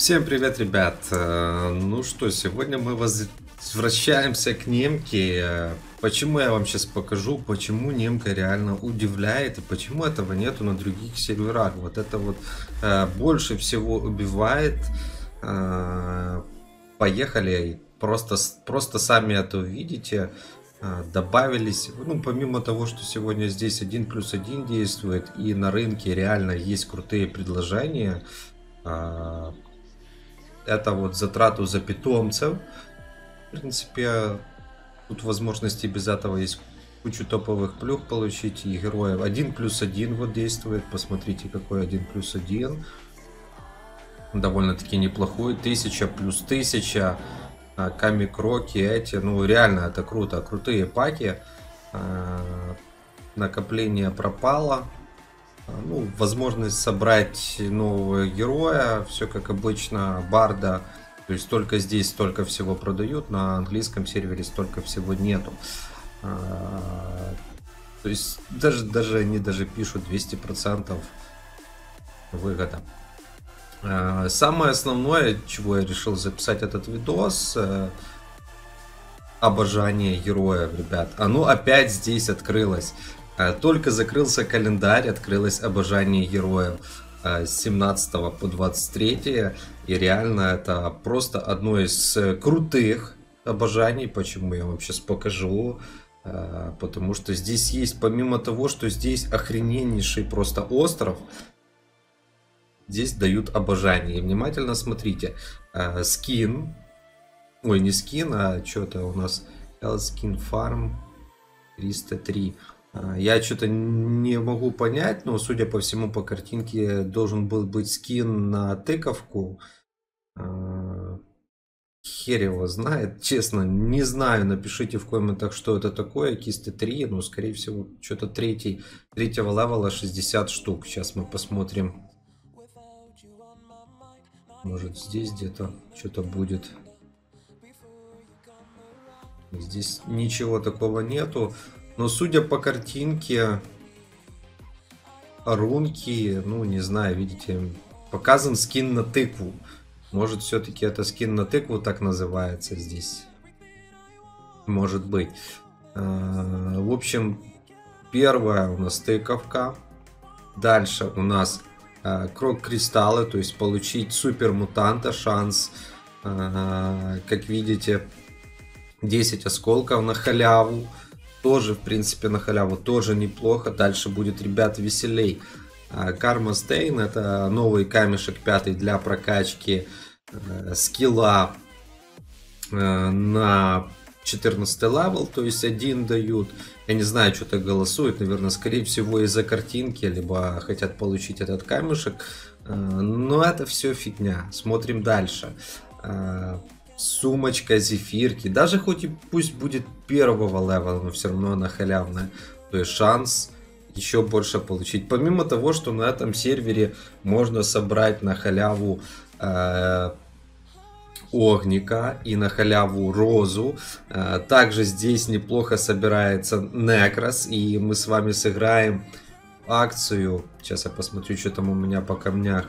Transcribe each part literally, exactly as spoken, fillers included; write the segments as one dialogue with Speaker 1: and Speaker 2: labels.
Speaker 1: Всем привет, ребят! Э, Ну что, сегодня мы возвращаемся к немке. Э, Почему я вам сейчас покажу, почему немка реально удивляет и почему этого нету на других серверах. Вот это вот э, больше всего убивает. Э, Поехали, просто, с- просто сами это увидите. Э, Добавились, ну помимо того, что сегодня здесь один плюс один действует и на рынке реально есть крутые предложения. э, это вот затрату за питомцев. В принципе, тут возможности без этого есть кучу топовых плюх получить и героев. Один плюс один вот действует. Посмотрите, какой один плюс один. Довольно-таки неплохой. Тысяча плюс тысяча. Камикроки эти. Ну, реально, это круто. Крутые паки. А, Накопление пропало. Ну, возможность собрать нового героя, все как обычно, барда, то есть только здесь столько всего продают, на английском сервере столько всего нету. А, То есть даже, даже они даже пишут двести процентов выгода. А, Самое основное, чего я решил записать этот видос, э, обожание героев, ребят. Оно опять здесь открылось. Э, Только закрылся календарь, открылось обожание героев э, с семнадцатого по двадцать третье. И реально это просто одно из э, крутых обожаний. Почему я вам сейчас покажу. Э, Потому что здесь есть, помимо того, что здесь охрененнейший просто остров, здесь дают обожание. И внимательно смотрите. Э, Скин. Ой, не скин, а что-то у нас Skin Farm триста три. А, Я что-то не могу понять, но судя по всему по картинке должен был быть скин на тыковку. А, Хер его знает, честно, не знаю, напишите в комментах, что это такое, кисты три, ну, скорее всего, что-то третий, третьего левела шестьдесят штук. Сейчас мы посмотрим, может здесь где-то что-то будет. Здесь ничего такого нету. Но судя по картинке, рунки, ну не знаю, видите, показан скин на тыкву. Может все-таки это скин на тыкву так называется здесь. Может быть. А, В общем, первая у нас тыковка. Дальше у нас а, крок кристаллы, то есть получить супер мутанта шанс. А, Как видите, десять осколков на халяву. Тоже, в принципе, на халяву тоже неплохо. Дальше будет, ребят, веселей. Карма Стейн — это новый камешек пятый для прокачки э, скилла э, на четырнадцатый левел. То есть один дают. Я не знаю, что так голосуют. Наверное, скорее всего, из-за картинки. Либо хотят получить этот камешек. Э, но это все фигня. Смотрим дальше. Э, Сумочка зефирки. Даже хоть и пусть будет первого левела, но все равно она халявная. То есть шанс еще больше получить. Помимо того, что на этом сервере можно собрать на халяву э, огника и на халяву розу. Э, также здесь неплохо собирается некрос. И мы с вами сыграем акцию. Сейчас я посмотрю, что там у меня по камнях.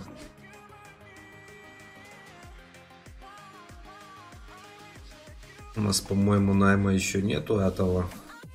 Speaker 1: У нас, по-моему, найма еще нету этого.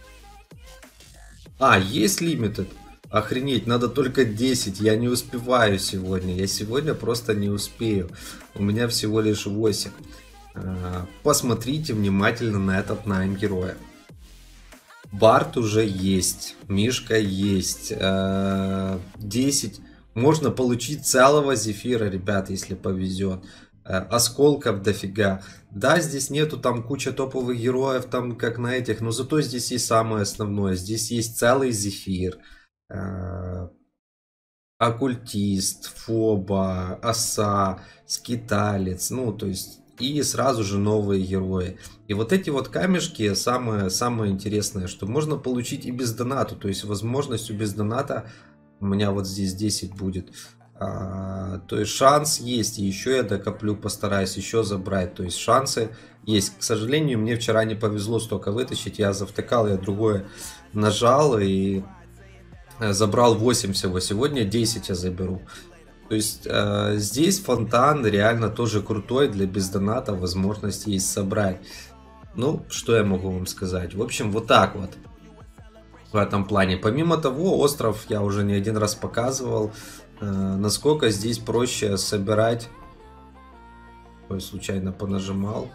Speaker 1: А, есть лимитед. Охренеть, надо только десять. Я не успеваю сегодня. Я сегодня просто не успею. У меня всего лишь восемь. А, Посмотрите внимательно на этот найм героя. Барт уже есть. Мишка есть. А, десять. Можно получить целого зефира, ребят, если повезет. Осколков дофига. Да, здесь нету там куча топовых героев, там как на этих, но зато здесь есть самое основное. Здесь есть целый зефир, э, оккультист, фоба, оса, скиталец, ну то есть и сразу же новые герои. И вот эти вот камешки самое, самое интересное, что можно получить и без доната, то есть возможностью без доната у меня вот здесь десять будет. А, то есть шанс есть, и еще я докоплю, постараюсь еще забрать, то есть шансы есть. К сожалению, мне вчера не повезло столько вытащить, я завтыкал, я другое нажал и забрал восемь всего, сегодня десять я заберу. То есть э, здесь фонтан реально тоже крутой, для бездоната возможность есть собрать. Ну, что я могу вам сказать? В общем, вот так вот в этом плане. Помимо того, остров я уже не один раз показывал, э, насколько здесь проще собирать. Ой, случайно понажимал.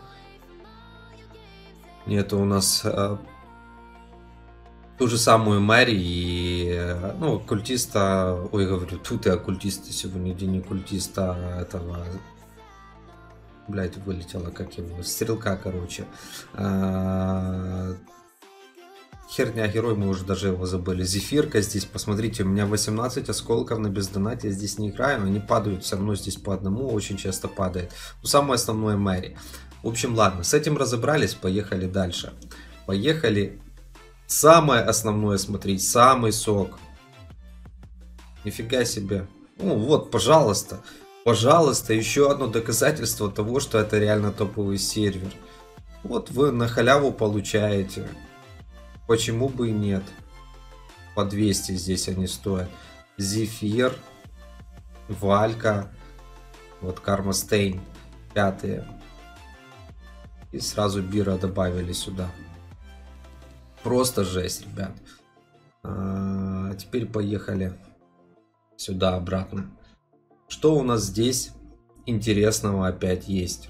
Speaker 1: Нету у нас э, ту же самую Мэри и, э, ну, оккультиста, ой, говорю, тут и оккультиста, сегодня день оккультиста этого, блять, вылетело, как его, стрелка, короче. А, херня, герой, мы уже даже его забыли. Зефирка здесь, посмотрите, у меня восемнадцать осколков на бездонате, я здесь не играю, но они падают все равно здесь по одному, очень часто падает. Ну, самое основное Мэри. В общем, ладно, с этим разобрались, поехали дальше. Поехали. Самое основное смотреть, самый сок. Нифига себе. Ну вот, пожалуйста. Пожалуйста, еще одно доказательство того, что это реально топовый сервер. Вот вы на халяву получаете. Почему бы и нет? По двести здесь они стоят. Зефир, Валька, вот Карма Стейн, пятые. И сразу Бира добавили сюда. Просто жесть, ребят. А теперь поехали сюда обратно. Что у нас здесь интересного опять есть?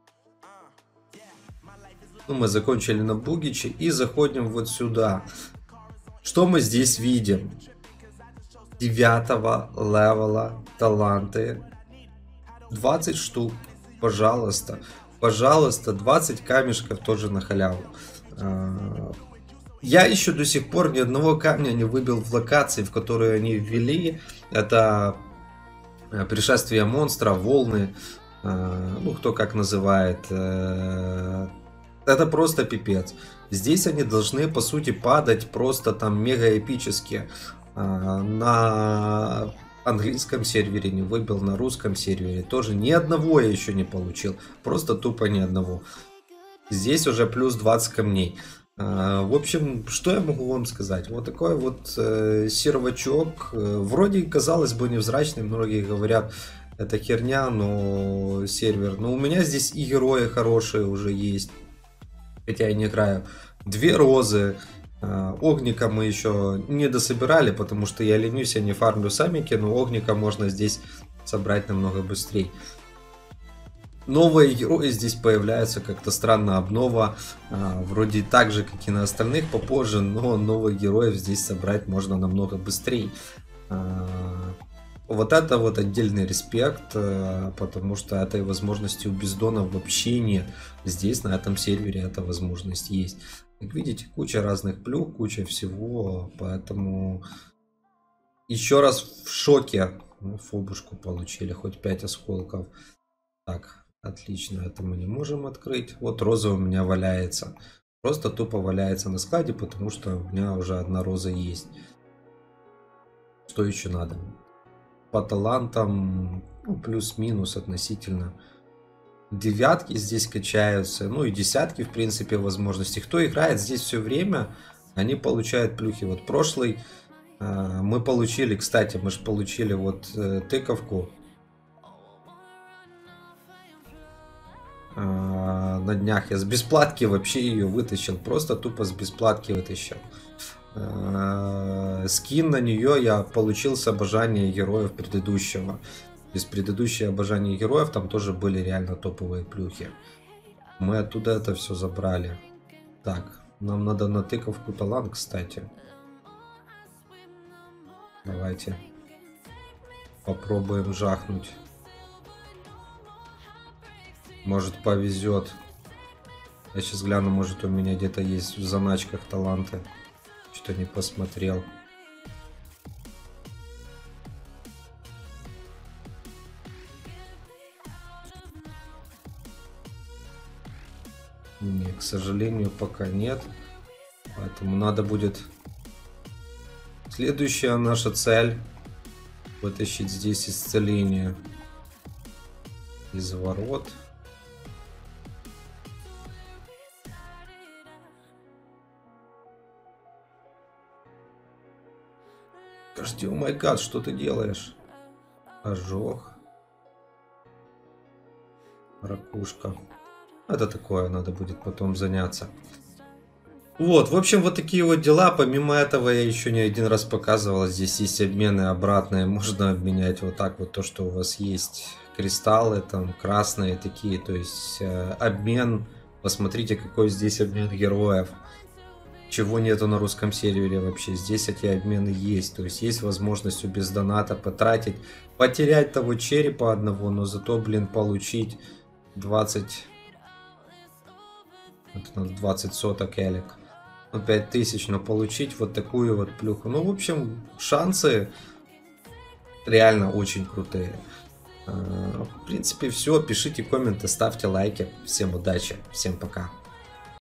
Speaker 1: Ну, мы закончили на Бугиче и заходим вот сюда. Что мы здесь видим? Девятого левела таланты. двадцать штук. Пожалуйста. Пожалуйста, двадцать камешков тоже на халяву. Я еще до сих пор ни одного камня не выбил в локации, в которую они ввели. Это пришествие монстра, волны, ну кто как называет. Это просто пипец. Здесь они должны по сути падать просто там мега эпически. На английском сервере не выбил, на русском сервере тоже ни одного я еще не получил. Просто тупо ни одного. Здесь уже плюс двадцать камней. В общем, что я могу вам сказать? Вот такой вот э, сервачок. Вроде, казалось бы, невзрачный. Многие говорят, это херня, но сервер. Но у меня здесь и герои хорошие уже есть. Хотя я не играю. Две розы. Э, огника мы еще не дособирали, потому что я ленюсь, я не фармлю самики. Но огника можно здесь собрать намного быстрее. Новые герои здесь появляются, как-то странно, обнова, а, вроде так же, как и на остальных попозже, но новых героев здесь собрать можно намного быстрее. А, вот это вот отдельный респект, а, потому что этой возможности у бездона вообще нет. Здесь, на этом сервере, эта возможность есть. Как видите, куча разных плюх, куча всего, поэтому еще раз в шоке. Фобушку получили, хоть пять осколков. Так. Отлично, это мы не можем открыть. Вот роза у меня валяется. Просто тупо валяется на складе, потому что у меня уже одна роза есть. Что еще надо? По талантам, ну, плюс-минус относительно. Девятки здесь качаются. Ну и десятки, в принципе, возможностей. Кто играет здесь все время, они получают плюхи. Вот прошлый э, мы получили, кстати, мы же получили вот э, тыковку. На днях я с бесплатки вообще ее вытащил, просто тупо с бесплатки вытащил. Скин на нее я получил с обожания героев предыдущего. Из предыдущего обожания героев там тоже были реально топовые плюхи. Мы оттуда это все забрали. Так, нам надо на тыковку талант, кстати. Давайте попробуем жахнуть. Может повезет. Я сейчас гляну, может у меня где-то есть в заначках таланты. Что не посмотрел. Не, к сожалению, пока нет. Поэтому надо будет... Следующая наша цель. Вытащить здесь исцеление. Из ворот. Подожди, о май гад, что ты делаешь? Ожог. Ракушка. Это такое, надо будет потом заняться. Вот, в общем, вот такие вот дела. Помимо этого, я еще не один раз показывал, здесь есть обмены обратные. Можно обменять вот так вот то, что у вас есть. Кристаллы там красные такие, то есть э, обмен. Посмотрите, какой здесь обмен героев. Чего нету на русском сервере вообще. Здесь эти обмены есть. То есть есть возможность без доната потратить. Потерять того черепа одного, но зато, блин, получить двадцать... Это надо двадцать соток элек. Ну, пять тысяч, но получить вот такую вот плюху. Ну, в общем, шансы реально очень крутые. В принципе, все. Пишите комменты, ставьте лайки. Всем удачи, всем пока.